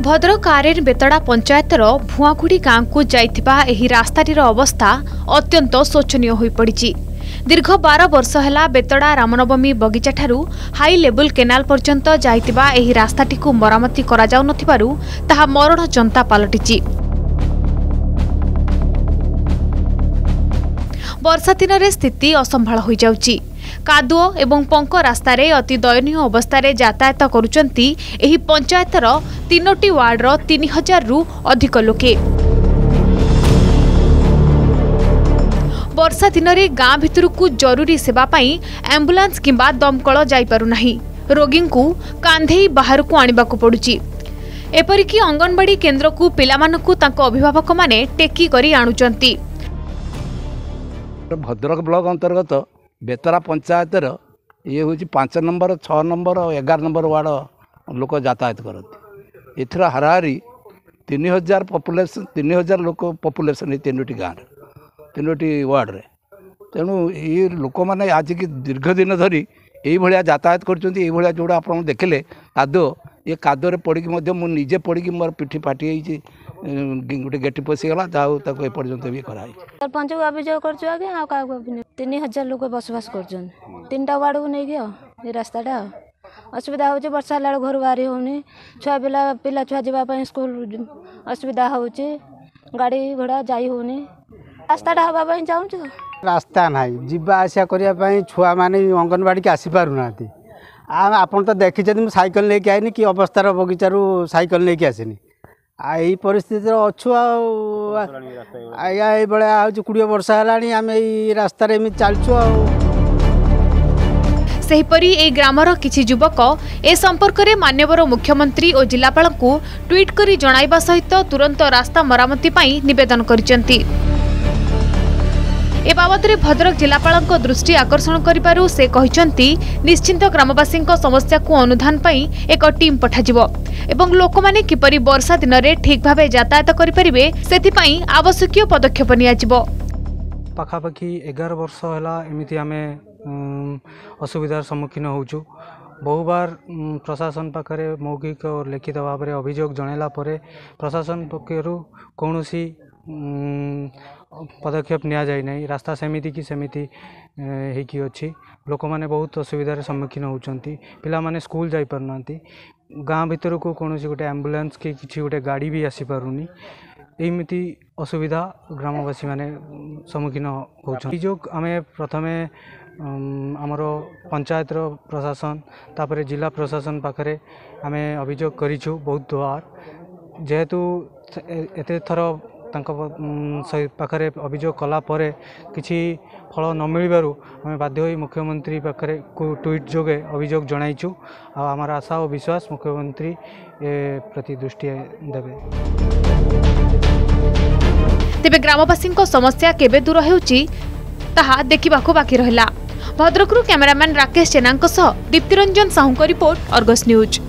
भद्रक आरेन बेतड़ा पंचायतर भुआकुड़ी गाँव को जाइथिबा एही रास्ताटीर अवस्था अत्यंत शोचनीय होई पड़िछि। दीर्घ 12 वर्ष है बेतड़ा रामनवमी बगीचा ठारू हाई लेवल केनाल पर्यंत जाइथिबा एही रास्ताटी को मरामती करा जाउ नथिबारु ताहा मरण जंता पलटिछि। वर्षा दिन रे स्थिति असंभाळ होई जाउछि। कादुओ एवं पंक रास्ता रे अति दयनीय अवस्था रे यातायात करुचंती एही पंचायतर 3टी वार्ड रो 3000 रु अधिक लोके। वर्षा दिन रे गाँ भितरकू जरूरी सेवा पाई एम्बुलेंस किंबा दमकल जाई पारु नाही। रोगी को कांधेई बाहर को आनिबा को पडुची। एपरिकी अंगनवाड़ी केन्द्र को पिलामानकू तांको अभिभावक माने टेकी करी आनुचंती। भद्रक ब्लॉक अंतर्गत बेतरा पंचायतर ये हूँ 5 नंबर 6 नंबर और 11 नंबर वार्ड लोक यातायात करते। एथर हाराहारी 3000 पॉपुलेशन 3000 लोक पॉपुलेशन 3टी गाँव 3टी वार्ड रे। तेणु ये लोक मैंने आज की दीर्घ दिन धरी यही यातायात कर जोड़ा आप देखले कादो ये कादोरे पड़ी मुझे पड़ी मोर पिठी फाटी गोटे गेटी पशिगला एपर्यंत भी कराई। सरपंच को अभियोग कर 3000 लोग बसवास कर 3टा वार्ड को नहीं रास्ताटा असुविधा हो वर्षा है घर बाहरी होनी छुआ पिला छुआ जावाई स्कूल असुविधा हो गाड़ी घोड़ा जाई होनी रास्ताटा हाँपाई चाहूँ। रास्ता ना जीवा आसा करने छुआ मैंने अंगनवाड़ी की आसी पार ना आप तो देखी साइकिल लेके आईनी कि अवस्थार बगीचारू साइकिल लेके आसनी आई परिस्थिति अच्छु आज्ञा ये 20 वर्ष है आम ये रास्त चलचु। सेहिपरि ए ग्रामर किछि युवक ए संपर्क में माननीय मुख्यमंत्री और जिलापाल को ट्वीट करी जणाइबा सहित तुरंत रास्ता मरामती पाई निवेदन करिसेंती। ए बाबद भद्रक जिलापाल दृष्टि आकर्षण करिबारु से कहिसेंती निश्चिंत ग्रामवासी समस्या को अनुधान पाई एक टीम पठाजिबो एवं लोक माने किपरि वर्षा दिन रे ठीक भावे यातायात करि परिबे सेति पाई आवश्यक पदक्षेप नियाजिबो। पाखापाखि 11 वर्ष है एमती आम असुविधार सम्मुखीन होचु। बहु बार प्रशासन पाखरे मौखिक और लिखित भाव में अभियोग जनला प्रशासन पक्षर कौन पदक्षेप निया जाय नहीं। रास्ता सेमिति की सेमिति होकी अच्छी लोक मैंने बहुत असुविधार सम्मुखीन होती। पिला माने स्कूल जाई पारना गाँ भीतर को कौन गोटे एम्बुलेंस कि किसी गोटे गाड़ी भी आसी पारुनी एमती असुविधा ग्रामवासी माने सम्मुखीन होती। अभियोग आम प्रथमे आमर पंचायत प्रशासन तापर जिला प्रशासन पाखरे आम अभियोग करिछु बहुत बार। जेहेतु एते थर पाखरे अभियोग कला परे किछि फल न मिलबारु आम बाध्य होई मुख्यमंत्री पाखरे को ट्वीट जोगे अभियोग जणाइछु। आमर आशा और विश्वास मुख्यमंत्री ए प्रति दृष्टि देबे। तेबे ग्रामवासी समस्या केबे दूर हेउची ताहा देखिबाको बाकी रहिला। भद्रकरू cameraman Rakesh Jena Diptiranjan Sahu report Argus news.